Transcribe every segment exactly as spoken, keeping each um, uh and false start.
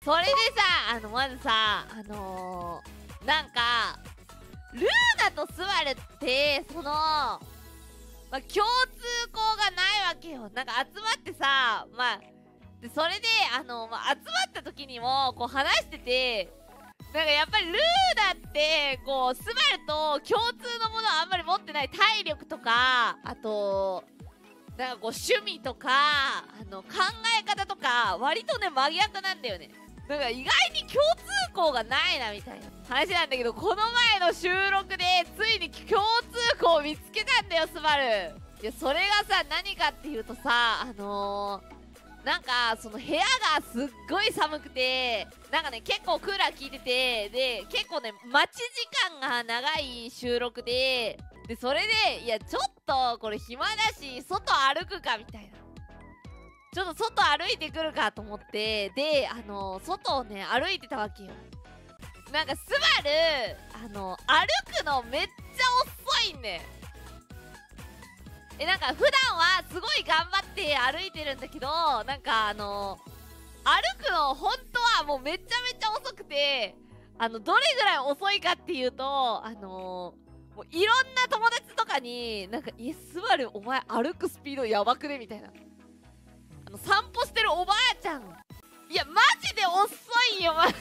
それでさ、あのまずさ、あのー、なんかルーナとスバルってそのまあ、共通項がないわけよ。なんか集まってさ、まあでそれであの、まあ、集まった時にもこう話してて、なんかやっぱりルーナってこうスバルと共通のものはあんまり持ってない。体力とか、あとなんかこう趣味とか、あの考え方とか割とね真逆なんだよね。なんか意外に共通項がないなみたいな話なんだけど、この前の収録でついに共通項を見つけたんだよ、スバル。いやそれがさ、何かっていうとさ、あのー、なんかその部屋がすっごい寒くて、なんかね結構クーラー効いてて、で結構ね待ち時間が長い収録で、でそれでいやちょっとこれ暇だし外歩くかみたいな、ちょっと外歩いてくるかと思って、であの外をね歩いてたわけよ。なんかスバルあの歩くのめっちゃ遅いね。えなんか普段はすごい頑張って歩いてるんだけど、なんかあの歩くの本当はもうめちゃめちゃ遅くて、あのどれぐらい遅いかっていうと、あのもういろんな友達とかになんか「えスバルお前歩くスピードやばくね?」みたいな、あの散歩してるおばあちゃん、いやマジで遅いよ、ま、す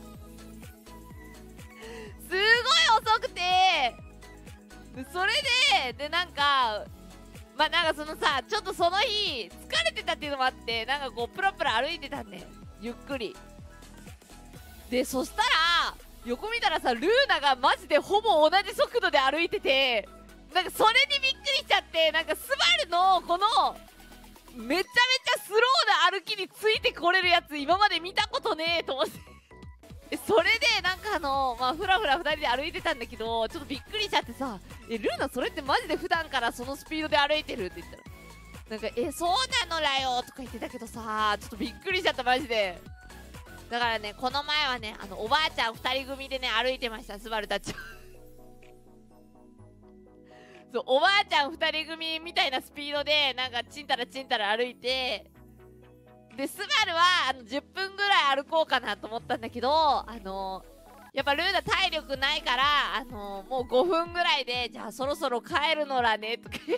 ごい遅くて、それででなんかまあなんかそのさ、ちょっとその日疲れてたっていうのもあって、なんかこうプラプラ歩いてたんでゆっくりで、そしたら横見たらさ、ルーナがマジでほぼ同じ速度で歩いてて、なんかそれにびっくりしちゃって、なんかスバルのこのめちゃめちゃスローな歩きについてこれるやつ今まで見たことねえと思ってそれでなんかあのまあフラフラふたりで歩いてたんだけど、ちょっとびっくりしちゃってさ「えルーナそれってマジで普段からそのスピードで歩いてる?」って言ったら、なんか「えそうなのらよ」とか言ってたけどさ、ちょっとびっくりしちゃったマジで。だからね、この前はね、あのおばあちゃんふたり組でね歩いてました、スバルたちそう、おばあちゃんふたり組みたいなスピードでなんかちんたらちんたら歩いて、でスバルはあのじゅっぷんぐらい歩こうかなと思ったんだけど、あのやっぱルーナ体力ないから、あのもうごふんぐらいで「じゃあそろそろ帰るのらね」とか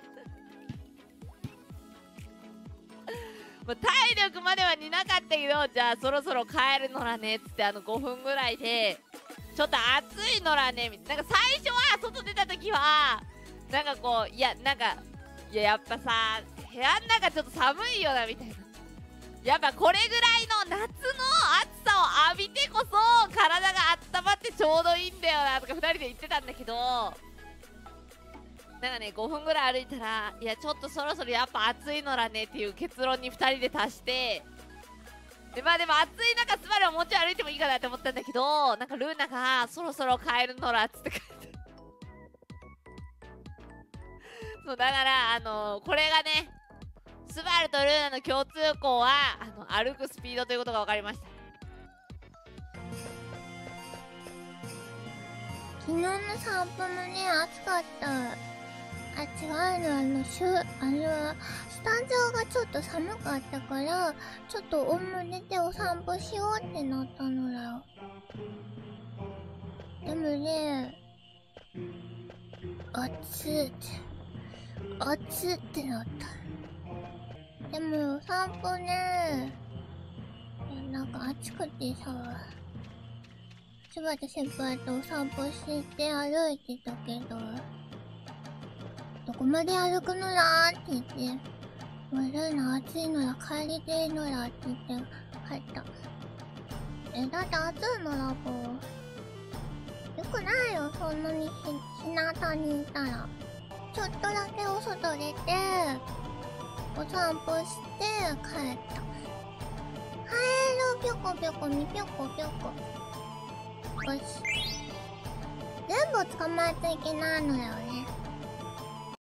もう体力までは似なかったけど、じゃあそろそろ帰るのらねっつって、あのごふんぐらいで「ちょっと暑いのらね」みたいな。なんか最初は外出た時はなんかこういやなんかいややっぱさ部屋の中ちょっと寒いよなみたいな、やっぱこれぐらいの夏の暑さを浴びてこそ体が温まってちょうどいいんだよなとかふたりで言ってたんだけど、なんかねごふんぐらい歩いたら「いやちょっとそろそろやっぱ暑いのらね」っていう結論にふたりで達して、でまあでも暑い中スバルはもうちょい歩いてもいいかなって思ったんだけど、なんかルーナが「そろそろ帰るのら」っつって帰ってそうだからあのー、これがねスバルとルーナの共通項はあの歩くスピードということが分かりました。 昨日の散歩もね暑かった。あ、違うの、あのしゅあのスタジオがちょっと寒かったから、ちょっと表でお散歩しようってなったのだよ。でもね、暑いって暑いってなった。でもお散歩ね、なんか暑くてさ、柴田先輩とお散歩して歩いてたけど、どこまで歩くのだって言って、もうルーナ暑いのら帰りてえのらって言って帰った。え、だって暑いのらこう、よくないよ、そんなにひ日向にいたら。ちょっとだけお外出て、お散歩して帰った。帰る、ぴょこぴょこみぴょこぴょこ。よし。全部捕まえちゃいけないのよね。